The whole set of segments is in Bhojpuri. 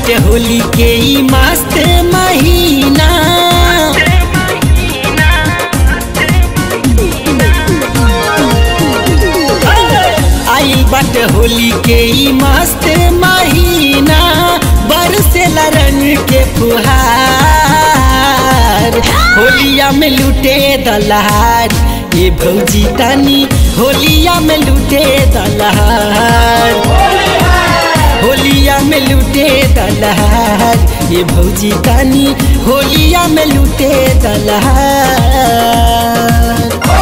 बाटे होली के ई मस्त महीना। आइल बाटे होली के ई मस्त महीना, बरसेला रंग के फुहार। होलिया में लूटे दलहार ये भौजी तनी, होलिया में लूटे दलहार। होलिया में लूटे दलहार ये भौजी तनी, होलिया में लूटे दलहार।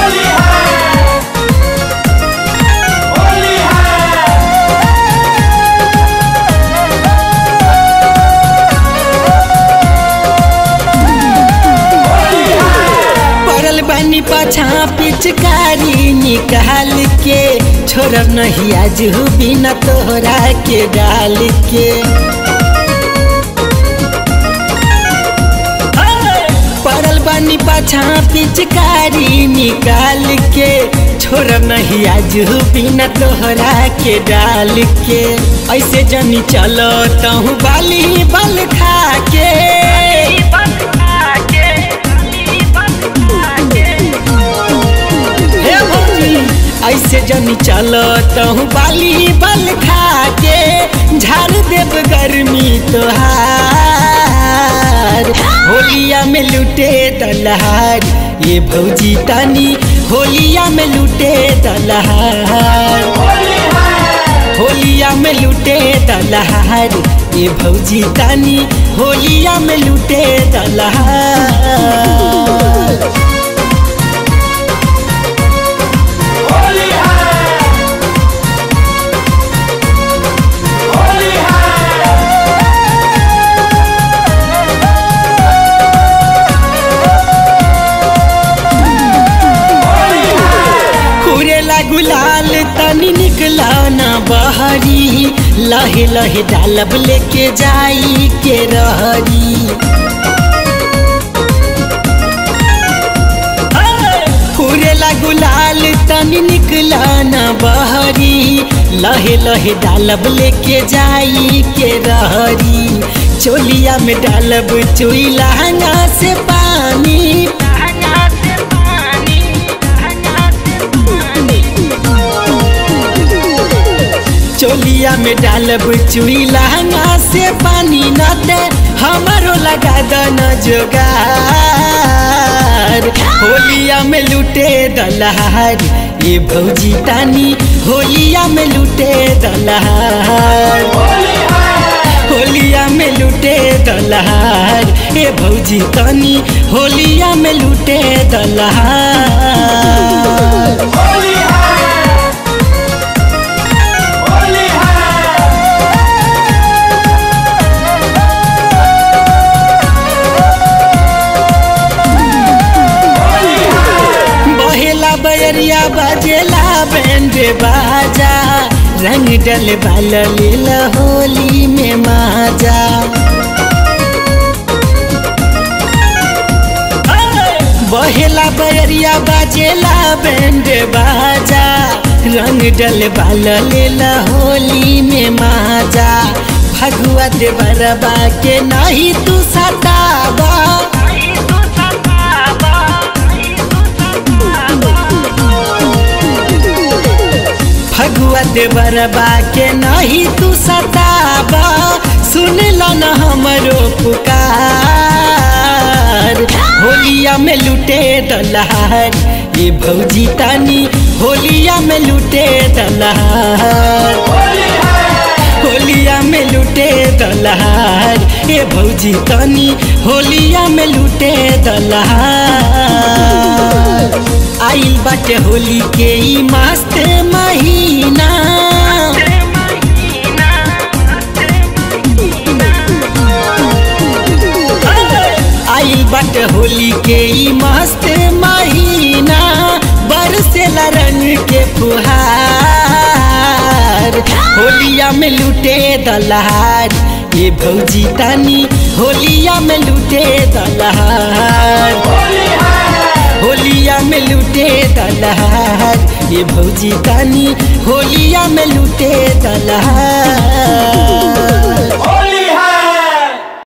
बनी पाछा पिचकारी निकाल के, छोड़ नहीं आज बिना तोहरा के डाल के। पड़ल बनी पाछा पिचकारी निकाल के, छोड़ नहीं आज बिना तोहरा के डाल के। ऐसे जनी चलो तहु बाली बल खा के, ऐसे जनी चलो तहु बाली बल खा के, झाड़ देव गर्मी तोहार। होलिया में लूटे दलहार ये भौजी तनी, होलिया में लूटे दलहार। होलिया में लूटे दलहार ये भौजी तनी, होलिया में लूटे दलहार। गुलाल तनी निकला ना बहरी, लहे लहे डालब लेके जाई के रहरी। फुरेला गुलाल तनी निकला ना बहरी, लहे लहे डालब लेके जाई के रहरी। चोलिया में डालब चुई लहंगा से पानी, चोलिया में डालब चुई लहंगा से पानी, न दे हमारो लगा दन जोगार। होलिया में लूटे दलहार ये भौजी तनी, होलिया में लूटे दलहार। होलिया में लूटे दलहार ये भौजी तनी, होलिया में लूटे दलहार। बयरिया बजेला बैंड बाजा, रंग डल बाल लीला होली में माजा। बहेला बयरिया बजेला बैंड बाजा, रंग डल बाल लीला होली में माजा। भगुआ देवरबा के नहीं तू सतावा, भगुआ देवरबा के नहीं तू सतावा। सुन लो न हमरो पुकार, होलिया में लूटे दलहार ये भौजी तनी, होलिया में लूटे दलहार। होलिया में लूटे दलहार ये भौजी तनी, होलिया में लूटे दलहार। आइल बाटे होली के ई मस्त महीना, आइल बाटे होली के ई मस्त महीना, बरसेला रंग के फुहार। होलिया में लूटे दलहार ये भौजी तनी, होलिया में लूटे दलहार। होलिया में लूटे दलहार ये भौजी तनी, होलिया में लूटे दलहार।